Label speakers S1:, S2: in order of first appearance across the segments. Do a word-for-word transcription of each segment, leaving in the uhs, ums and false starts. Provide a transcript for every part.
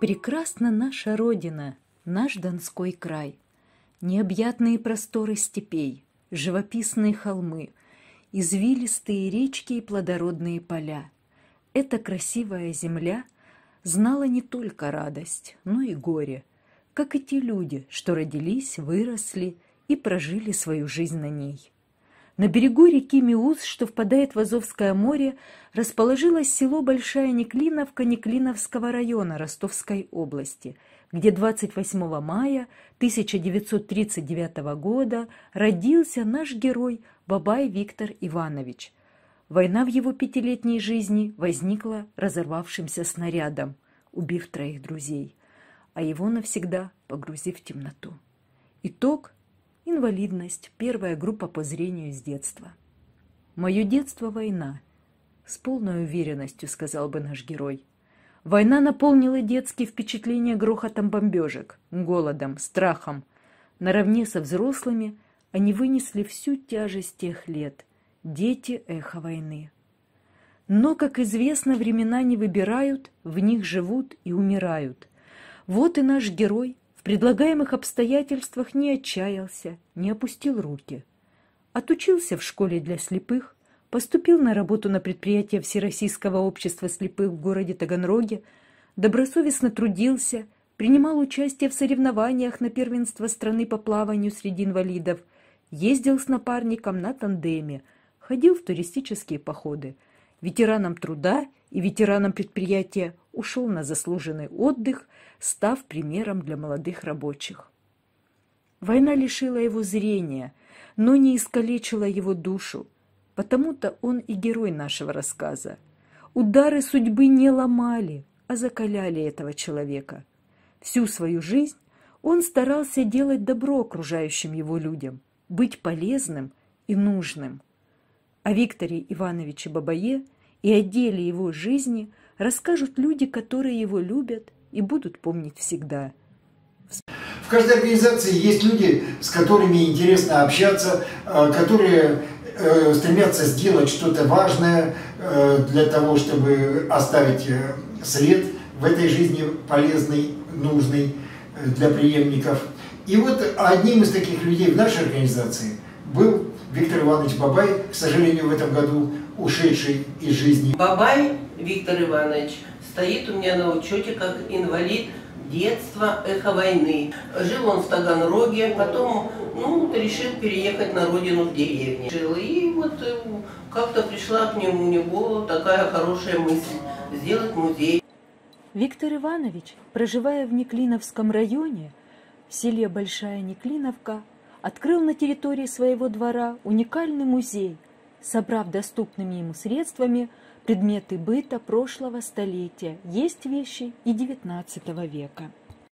S1: Прекрасна наша Родина, наш Донской край. Необъятные просторы степей, живописные холмы, извилистые речки и плодородные поля. Эта красивая земля знала не только радость, но и горе, как и те люди, что родились, выросли и прожили свою жизнь на ней. На берегу реки Миус, что впадает в Азовское море, расположилось село Большая Неклиновка Неклиновского района Ростовской области, где двадцать восьмого мая тысяча девятьсот тридцать девятого года родился наш герой Бабай Виктор Иванович. Война в его пятилетней жизни возникла разорвавшимся снарядом, убив троих друзей, а его навсегда погрузив в темноту. Итог – инвалидность, первая группа по зрению с детства. «Мое детство – война», – с полной уверенностью сказал бы наш герой. Война наполнила детские впечатления грохотом бомбежек, голодом, страхом. Наравне со взрослыми они вынесли всю тяжесть тех лет. Дети – эхо войны. Но, как известно, времена не выбирают, в них живут и умирают. Вот и наш герой в предлагаемых обстоятельствах не отчаялся, не опустил руки. Отучился в школе для слепых, поступил на работу на предприятие Всероссийского общества слепых в городе Таганроге, добросовестно трудился, принимал участие в соревнованиях на первенство страны по плаванию среди инвалидов, ездил с напарником на тандеме, ходил в туристические походы. Ветераном труда и ветераном предприятия ушел на заслуженный отдых, став примером для молодых рабочих. Война лишила его зрения, но не искалечила его душу, потому-то он и герой нашего рассказа. Удары судьбы не ломали, а закаляли этого человека. Всю свою жизнь он старался делать добро окружающим его людям, быть полезным и нужным. О Викторе Ивановиче Бабае и о деле его жизни расскажут люди, которые его любят и будут помнить всегда.
S2: В каждой организации есть люди, с которыми интересно общаться, которые стремятся сделать что-то важное для того, чтобы оставить след в этой жизни полезный, нужный для преемников. И вот одним из таких людей в нашей организации был Виктор Иванович Бабай, к сожалению, в этом году ушедший из жизни.
S3: Бабай Виктор Иванович стоит у меня на учете как инвалид детства, эхо войны. Жил он в Таганроге, потом ну, решил переехать на родину в деревне. Жил, и вот как-то пришла к нему, у него такая хорошая мысль – сделать музей.
S1: Виктор Иванович, проживая в Неклиновском районе, в селе Большая Неклиновка, открыл на территории своего двора уникальный музей, собрав доступными ему средствами предметы быта прошлого столетия, есть вещи и девятнадцатого века.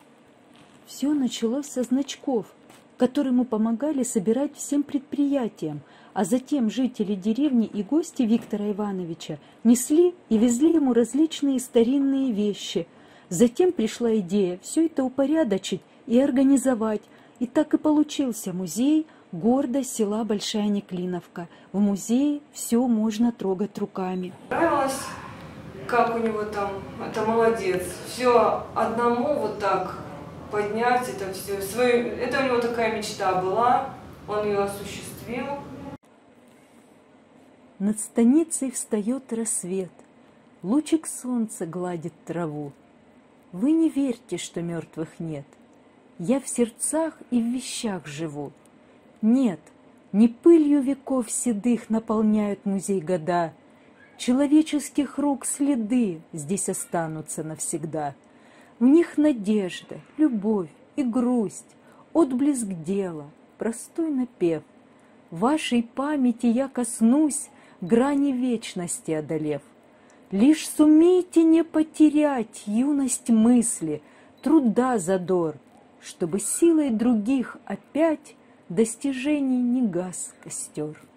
S1: Все началось со значков, которые ему помогали собирать всем предприятиям, а затем жители деревни и гости Виктора Ивановича несли и везли ему различные старинные вещи. Затем пришла идея все это упорядочить и организовать, и так и получился музей гордость села Большая Неклиновка. В музее все можно трогать руками.
S4: Нравилось, как у него там, это молодец, все одному вот так поднять, это все, свою, это у него такая мечта была, он ее осуществил.
S1: Над станицей встает рассвет, лучик солнца гладит траву. Вы не верьте, что мертвых нет, я в сердцах и в вещах живу. Нет, не пылью веков седых наполняют музей года. Человеческих рук следы здесь останутся навсегда. В них надежда, любовь и грусть, отблеск дела, простой напев. Вашей памяти я коснусь, грани вечности одолев. Лишь сумейте не потерять юность мысли, труда задор, чтобы силой других опять достижений не гас костер.